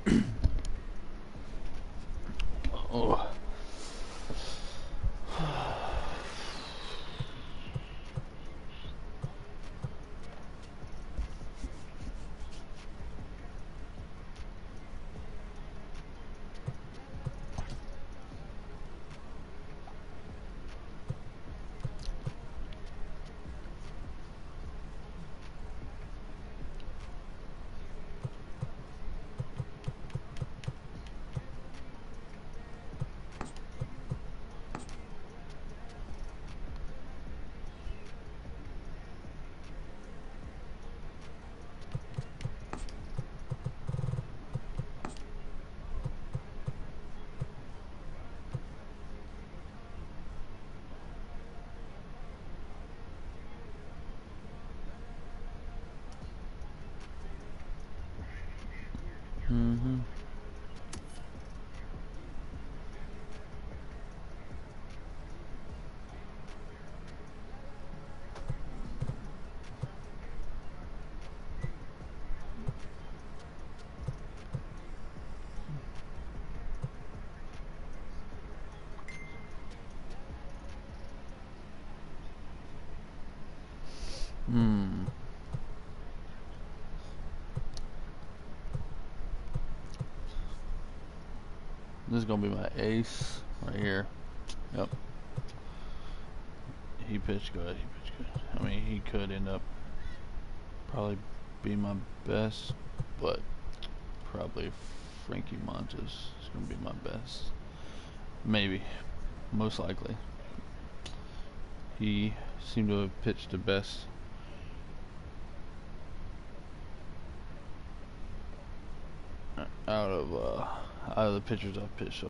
Oh. Mm-hmm. Hmm. This is gonna be my ace right here. Yep. He pitched good. He pitched good. I mean, he could end up probably be my best, but probably Frankie Montes is gonna be my best. Maybe. Most likely. He seemed to have pitched the best. Out of the pitchers I've pitched so